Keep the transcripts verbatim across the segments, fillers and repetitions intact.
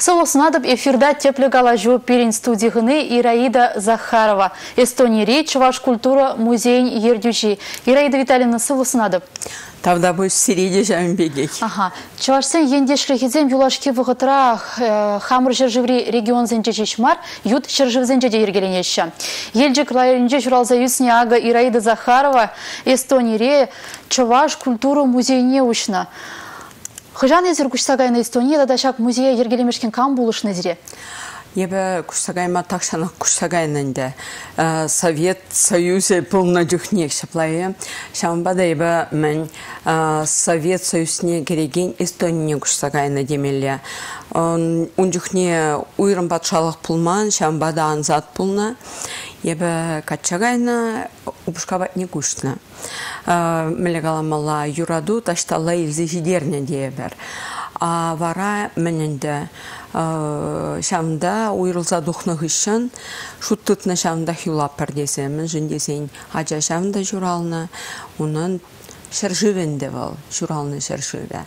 Солоснадып эфирда теплегала жу перин студияны Ираида Захарова. Эстония речь ваш культура музей ердюжи. Ираида Витальевна, солоснадып. Тавда бұл сиреде жәмбегек. Ага. Чавашсен ендешлігіден юлашки вғытыра хамыр жыржыври регион зенже жешмар, ют жыржыв зенже де ергеленеші. Елжік районже журалза юсне ага Ираида Захарова, Эстония ре чаваш культура музейне ушна. Хыжан езір күшсагайна Эстония да шак музея ергелемешкен кам булышны зіре? Ебі күшсагайма такшанық күшсагайнынды Совет Союзы полна жүхнек шаплайы. Шамбада ебі мен Совет Союзне кереген Эстония күшсагайна демелі. Он жүхне уйрым батшалық пулман, шамбада анзат пулна. Ебі качагайна упушкабат не күшна. Мелегаламала юраду таштала илзі жидерне дейбір. А вара мененде шамда уйрылза духнық ішін шуттытны шамда хюлап пәрдесемін жіндесен ажа шамда журалны оның шыржывенде бол журалны шыржыве.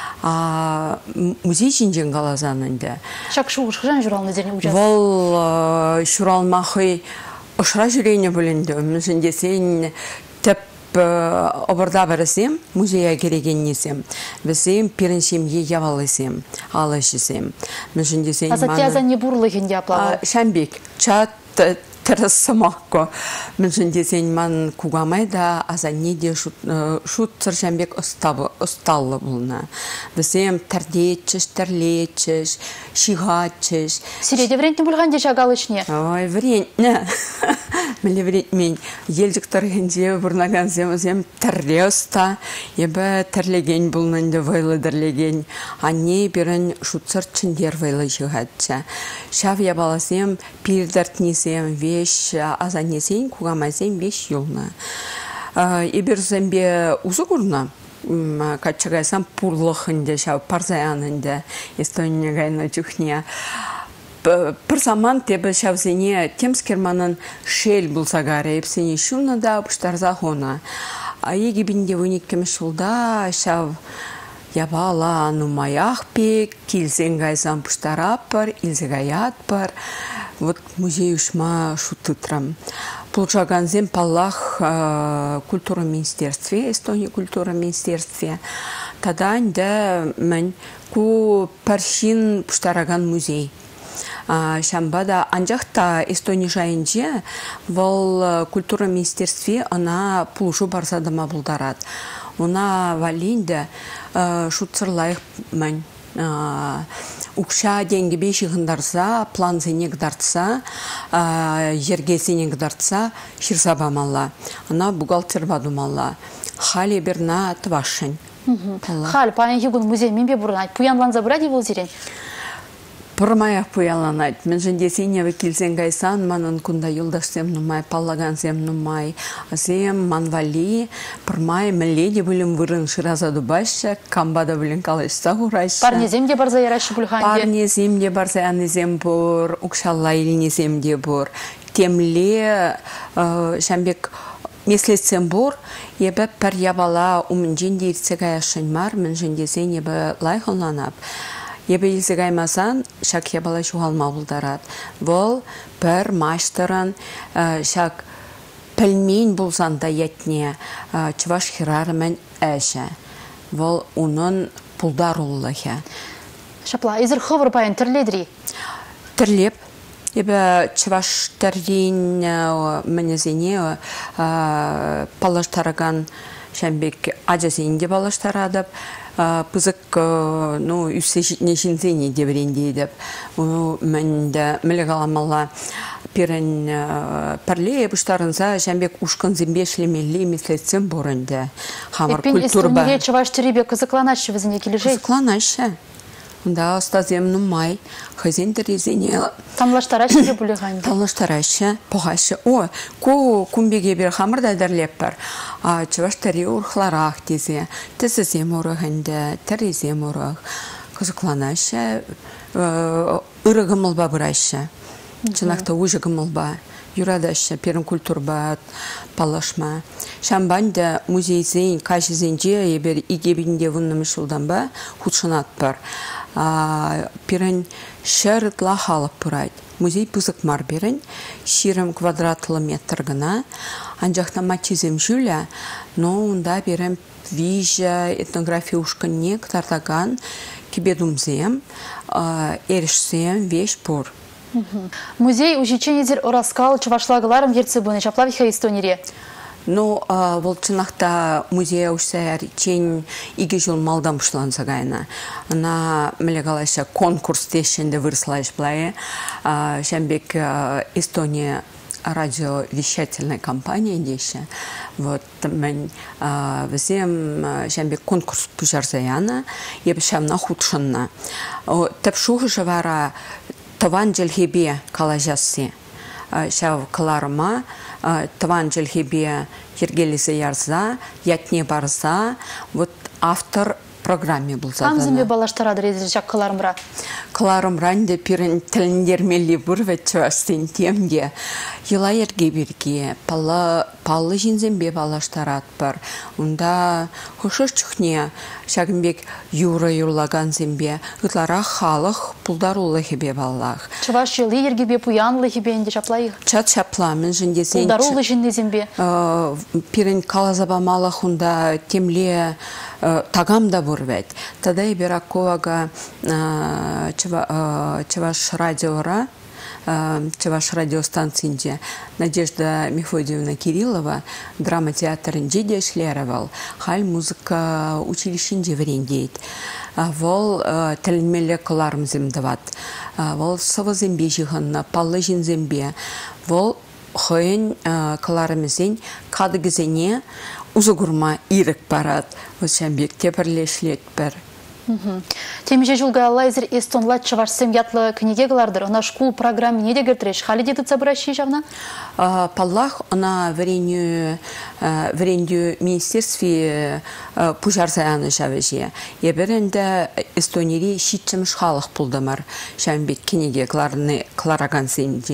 Музей жинжен қалазанынды. Шак шуғышқыжан журалны зерне ұжасы? Вол журалмақы ұшыра жүрейне бөлінді. Жіндесен тәп обырда бірісем, музея керегеннесем. Бізем періншемге явалысем, алышысем. Азаттяза не бұрлығынде аплағы? Шамбек, чат тіріссымақко. Мүншіндесен ман кугамайда азаннеде шутсыр шамбек ұсталы бұлна. Бізем тәрдетчіш, тәрлетчіш, шиғатчіш. Сиреде врентні бұлғанде жағалышне? Ой, врентні. Мілі врентмен елдіктіргенде бұрнаған земізем тәрле ұста. Ебі тәрлеген бұлнынды вайлы дірлеген. Анне бірін шутсыр чындер вайлы жиғатча. Шав ябаласем пирдартнесем веш азаннесен, кугамайсен веш юлна. Ебір зембе ұзы құрна. Качагайсам пурлықынды, шав парзаянынды. Эстония гайна жүхне. Бір заман тебі шавзене темскерманын шел бұлсагары. Епсене шуна да бұштарза хона. Еге бінде өнеккеміш жылда шав ябала нумаяқ пек, келзен гайзан бұштарап бар, илзегаят бар. Вот музей ушма шутытрам. Получаганзем паллах культура министерстве, Эстония культура министерстве. Тада да мен ку паршин пуштараган музей. Шамбада анжақта Эстония жайынже вол культура министерстве она пулушу барсадыма бұлдарад. Она валинде шутсырлайық мен. Укша деньги беші ғындарса, план зенек дартса, жерге зенек дартса, шырса бамалла. Она бухгалтер бадумалла. Хали берна твашын. Хали, паян егін музей менбе бұрынайд. Пуянлан забырады бол зерен? Пұрмаяқ пуяланайд. Мен жындесен еві келсен гайсан, манын күнда юлдашсем нумай, паллаган зем нумай. Зем манвали, пұрмай, мәледе білім вырын шыразаду башы, камбада білін қалышса ғурайшы. Парнезем де барза ярашы бұлғанде? Парнезем де барза янезем бұр, ұқшалла илінезем де бұр. Темле, шамбек, меслетсем бұр, ебі пір ябала умынжен дейіртсе ғаяшын мар, мен жындесен ебі лайқыланап. Ебі елзі ғаймасан, шак ебала жуғалма бұлдарад. Бұл бір маштырын шак пілмейн бұлзанда етне чываш хирарымен әші. Бұл оның бұлдар ұлығы. Шапла, езір қывыр байын түрледірі? Түрлеп. Ебі чываш тәрдейін мінезіне палаштараған шәмбек ажасейінде балаштарадып, пызык үсі житне жинзені девренде едіп. Мәнді мүлі қаламала перін пәрле бұштарынса шәмбек ұшқын зімбе шлемелі меслетсен бұрынды. Хамыр культур ба. Эстоние чываш түребе қызықланашы візіне кележей? Қызықланашы. Да, остазем нумай, хазин терезене. Тамлаштарашы де бұлығанды? Тамлаштарашы, пұғашы. О, ку кумбеге бір хамыр дәдірлеп бар. Чываш тәрі ұрқларақ дезе. Тізізем ұрығынды, терезем ұрық. Қызықланашы, ұрығымылба бұрашы. Чынақта ұжығымылба. Юрадашы, перін культурба, палашма. Шамбанда музейзен, кашызенже, ебір игебінде вұннымы шылдан ба, худшынат бар. пирен шерытла халық пұрайды. Музей пызык мар берін, ширым квадратлы метр гына, анжақта матчизем жүля, но онда берін вижа этнография ушканне ктартаган, кибедумзем, эришсем веш пор. Музей учеченедер ораскал чавашлагаларым ерцебуны чаплавиха истонире. Ну, волчынақта музея ушсаяр чен иге жыл малдам шыланса гайна. Она, мелегалайша, конкурс тешенде вырслайш блае. Шамбек Эстония радиовещательная компания деше. Вот, мен везем шамбек конкурс пужарзаяна, ебешам на худшанна. Тепшуғы жавара таван джельхебе калажасы. Шав каларыма, таван джельхебе ергелесе ярза, ятне барза, вот автор программе был задан. Амзыме балаштарады резержак каларымра? Каларымран де пирен тіліндермелі бұрвет чывастын темде. Ела ерге берге, палы жинзембе балаштарат бар. Онда хошыр чухне, шагынбек юра юрлаган зембе, ытлара халық пулдар улы хебе баллах. Чываш жылы ергебе пуянлы хебе инде чаплайық? Чат чапламын жіндесен. Пулдар улы жинде зембе? Пирен калазабамалах онда темле тагамда бурвет. Тогда и Бираковага Чаваш радиора, Чаваш радиостанции Надежда Мефодиевна Кириллова драма-театр инде шлеровал, халь музыка училище инде врендейт. Вол тәлінмелі кыларым земдават. Вол савы зембе жиғанна, палы жин зембе. Вол хойын кыларымызен кадыгызене узугурма ирек парад. Вот шамбек теперлешлет бір. Темеже жылға лайзер эстонлат чавашсем ятлы книге кылардыр. Она школ программе не дегертреш. Хали деді цабыращи жавна? Паллах, она вреню министерстве пужарзаяны жавыжия. Еберінде эстонери шитчемш халық пулдамар. Шамбек книге клараганзен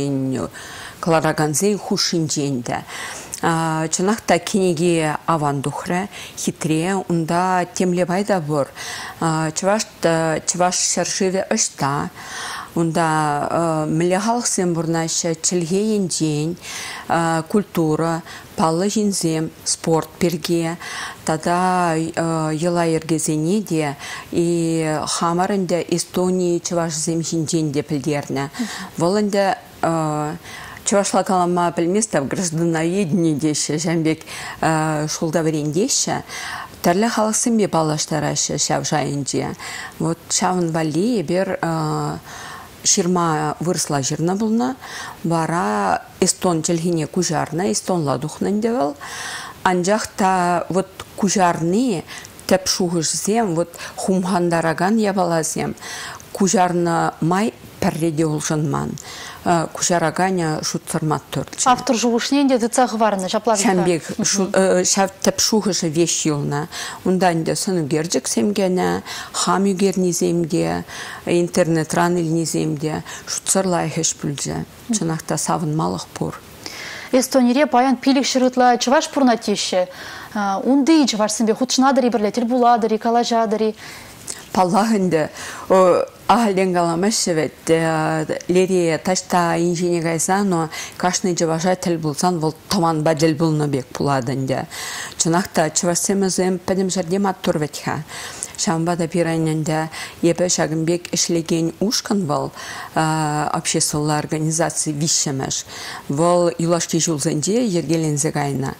хушин женді. Чынақта кенеге авандухры, хитре, онда темле байда бұр. Чываш шаршыве ұшта, онда мілі халықсен бұрнашы чілгейін ден, культура, палы жинзем, спорт берге, тада ела ергезене де, и хамарында Эстонии чываш зем жинден де пілдерні. Волында Чувашла калама білместав гражданоедіне деші, жәмбек шулда верендеші, тәрлі халықсын бе балаштарашы шав жайынже. Вот шавын вали бер ширма вырсла жирна бұлна, бара эстон челгене кужарна, эстонла духнан девал. Анжақта вот кужарны тәп шуғыш зем, вот хумхандараган ябала зем. Кужарна май пәрреде олжынман. Кужараганя шутсырмат төртші. Автор жуғышнен де дұцағы барыны, жаплавиха? Шәмбек, тәп шуғышы веш елна. Ондан де сыны герджік семгені, хам югерні земде, интернет ран илні земде, шутсырлай хеш бүлже. Чынақта савын малық бұр. Эстонире баян пилік шырытла чываш пұрна теші. Унды чывашсынбе худшынадыры бірлетір буладыры, калажадыры. Паллахынды ахалден каламашы вет, лере ташта инжене кайса, но кашны жыважа тіл бұлсан, ол таман бәділ бұлны бек бұладынды. Чынақта чывасымызым пәдім жардем аттыр ветха. Шамбада пираненде епе шагынбек ішлеген ушкан бол общественный организации вишемеш. Вол юлашки жылзенде ергелензе гайна.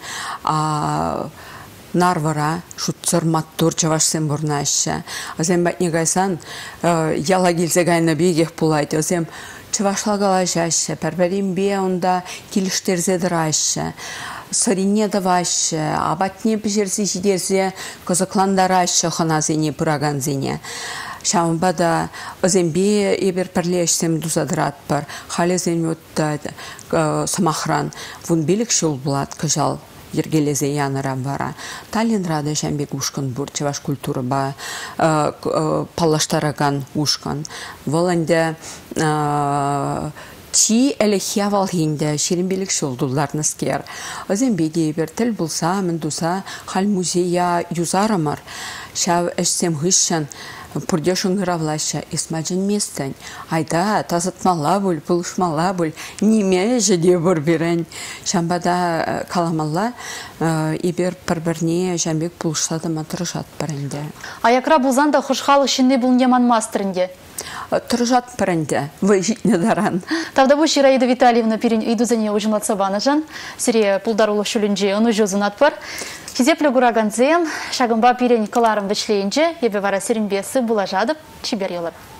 Нарвара, шутсыр маттур чавашсен бурнашы. Азем бәтне гайсан, яла келзе гайна бегех пулайды. Азем чавашлагала жашы, пәрбәрім бе онда келіштерзедір айшы. Сарине давашы, абатне пішерсі жидерзе козакландар айшы ханазене пыраганзене. Шамбада азембе ебер пәрлешсем дузадырат бар. Халезен өтті самахран. Вун белік шул булат кыжал. Ергелезе яныра бара. Таллинрада жәмбек ушкан бұр, чаваш культура ба палаштараган ушкан. Воланде чи әлі хиявал хинде шерінбелік шолдуларны скер. Азен беде бер тіл бұлса, міндуса, хал музея юзарамар. Шав әшсем ғышшан пурде шунгыравлаща исмаджин местен. Айда тазытмала бүл, пулышмала бүл, неме жеде бұр берен. Шамбада каламалла ибер бір-бірне жамбек пулышлады матырышат бірінде. Аякра бұлзанда құшқалық шынне бұл неман мастерінде? Тұржат бірінде, вы житне даран. Тавда бұл Ираида Витальевна перен үйдузіне ұжымлатса баны сире пулдарулы шүлінже ұны жозын атпар. Хизеплі ғураганзен, шағымба перен каларым бічлейінже, ебе вара серінбесі бұла жадып, чибер елір.